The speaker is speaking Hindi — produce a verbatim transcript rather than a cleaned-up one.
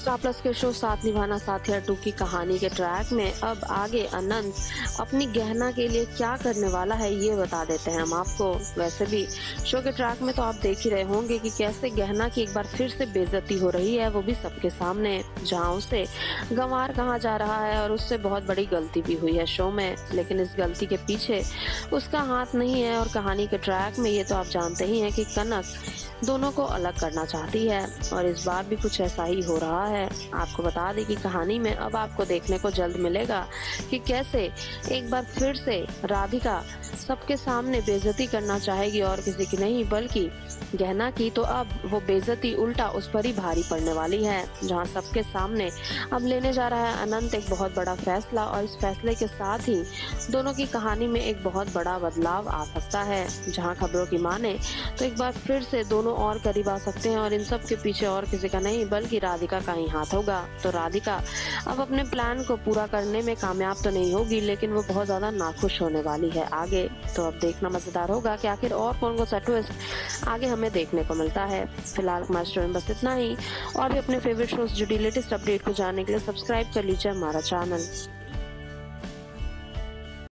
स्टार प्लस के शो साथ निभाना साथिया टू की कहानी के ट्रैक में अब आगे अनंत अपनी गहना के लिए क्या करने वाला है ये बता देते हैं हम आपको। वैसे भी शो के ट्रैक में तो आप देख ही रहे होंगे कि कैसे गहना की एक बार फिर से बेइज्जती हो रही है, वो भी सबके सामने, जहां उसे गंवार कहा जा रहा है और उससे बहुत बड़ी गलती भी हुई है शो में। लेकिन इस गलती के पीछे उसका हाथ नहीं है और कहानी के ट्रैक में ये तो आप जानते ही हैं कि कनक दोनों को अलग करना चाहती है और इस बार भी कुछ ऐसा ही हो रहा है। आपको बता दें कि कहानी में अब आपको देखने को जल्द मिलेगा कि कैसे एक बार फिर से राधिका सबके सामने बेइज्जती करना चाहेगी और किसी की नहीं बल्कि गहना की। तो अब वो बेइज्जती उल्टा उस पर ही भारी पड़ने वाली है, जहां सबके सामने अब लेने जा रहा है अनंत एक बहुत बड़ा फैसला और इस फैसले के साथ ही दोनों की कहानी में एक बहुत बड़ा बदलाव आ सकता है। जहां खबरों की माने तो एक बार फिर से दोनों और करीब आ सकते हैं और इन सब के पीछे और किसी का नहीं बल्कि राधिका का ही हाथ होगा। तो राधिका अब अपने प्लान को पूरा करने में कामयाब तो नहीं होगी, लेकिन वो बहुत ज्यादा नाखुश होने वाली है आगे। तो अब देखना मजेदार होगा कि आखिर और कौन कौन सा ट्विस्ट आगे हमें देखने को मिलता है। फिलहाल हमारे स्टोरी में बस इतना ही, और भी अपने फेवरेट शोज जुड़ी लेटेस्ट अपडेट को जानने के लिए सब्सक्राइब कर लीजिए हमारा चैनल।